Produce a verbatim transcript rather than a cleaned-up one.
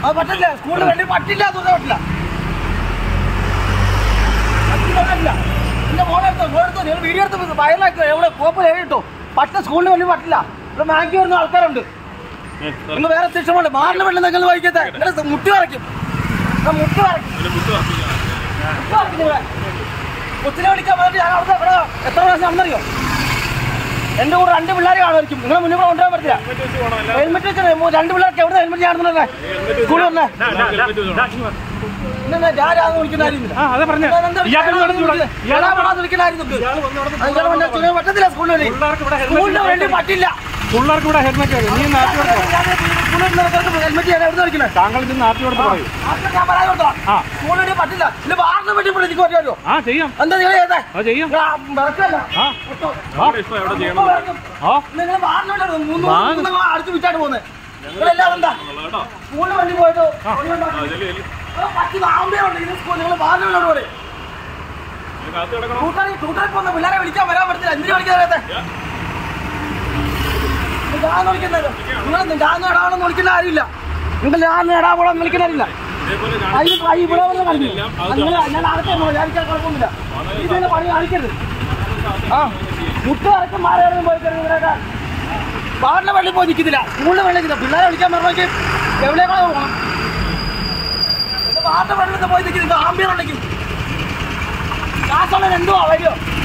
അത് പറ്റില്ല, സ്കൂളിൽ വേണ്ടി പറ്റില്ല, അതൊന്നും പറ്റില്ല. പറ്റില്ല എന്റെ മോളെ എടുത്തോ, എടുത്തോ, നിങ്ങൾ വീഡിയോ എടുത്ത് വയലാക്കോ, എവിടെ കോപ്പ് കേട്ടോ. പറ്റ സ്കൂളിന് വേണ്ടി പറ്റില്ല. ഇവിടെ മാഗി വരുന്ന ആൾക്കാരുണ്ട്. നിങ്ങൾ വേറെ ശിക്ഷമുണ്ട്. മാറിന് വെള്ളം നിങ്ങൾ വഹിക്കത്തെ നിങ്ങൾ മുട്ടി വരയ്ക്കും, മുട്ടി വരയ്ക്കും. കൊച്ചിനെ വിളിക്കാൻ വേണ്ടി ഞാൻ അവിടെ ഇവിടെ എത്ര പ്രാവശ്യം നടന്നറിയോ? എന്റെ കൂടെ രണ്ട് പിള്ളേർ കാണുമായിരിക്കും. നിങ്ങളെ മുന്നിൽ കൂടെ കൊണ്ടുപോകാൻ പറ്റില്ല. ഹെൽമെറ്റ് വെച്ചാൽ രണ്ട് പിള്ളേർക്ക് എവിടെ ഹെൽമെറ്റ് കാണുന്നല്ലേ സ്കൂളിൽ വന്നേ? ഞാനാന്ന് വിളിക്കുന്ന പറ്റത്തില്ല. സ്കൂളിൽ സ്കൂളിന് വേണ്ടി പറ്റില്ല. പിള്ളേർക്ക് ഇവിടെ ഹെൽമെറ്റ് നീ നാട്ടിൽ ഹെൽമെറ്റ് ഞാൻ എവിടെ വിളിക്കുന്നത്? താങ്കൾ ഇത് നാട്ടിൽ കൊടുത്ത് പറയൂ. ഞാൻ പറയാൻ കൊടുത്തോളാം. സ്കൂളിന് പറ്റില്ല. ഇത് വാറിന് വേണ്ടി എനിക്ക് പറ്റുമല്ലോ. ആ ചെയ്യാം. എന്താ നിങ്ങൾ ചെയ്തേ? ചെയ്യാം. നിങ്ങൾ വാറിന് അടിച്ചു വിറ്റായിട്ട് പോകുന്നത് നിങ്ങളെല്ലാം എന്താ സ്കൂളിന് വേണ്ടി പോയിട്ട് പറ്റി ആവുമ്പോഴുണ്ട്. ഇത് സ്കൂൾ നിങ്ങൾ വാറിനോട് പറയും. കൂട്ടാളി കൂട്ടാളി പോകുന്ന പിള്ളേരെ വിളിക്കാൻ വരാൻ പറ്റില്ല. എന്തിനു വിളിക്കാതെ ഞാൻ വിളിക്കുന്നത്? നിങ്ങൾ ഞാൻ നേടാവണമെന്ന് വിളിക്കുന്ന കാര്യമില്ല. നിങ്ങൾ ഞാൻ നേടാവണം വിളിക്കുന്ന കാര്യമില്ല. ഇവിടെ വന്ന് കളിക്കില്ല. ഞാൻ അകത്തെ വിചാരിക്കാൻ കുഴപ്പമൊന്നുമില്ല. ഇതിന്റെ പണി കാണിക്കരുത്. ആ മുട്ട അടക്കം മാറിയാലും പോയി ഇവരൊക്കെ വാറിന്റെ വെള്ളിൽ പോയി നിൽക്കുന്നില്ല. സ്കൂളിന്റെ വെള്ളം നിൽക്കില്ല. പിള്ളേരെ വിളിക്കാൻ പറഞ്ഞേക്ക് എവിടെയൊക്കെ പോകണം. വാറിന്റെ വെള്ളത്തിൽ പോയി നിൽക്കുന്നത് ആംബിയർ ഉണ്ടെങ്കിൽ കാശുള്ള രണ്ടുമോ വരുമോ?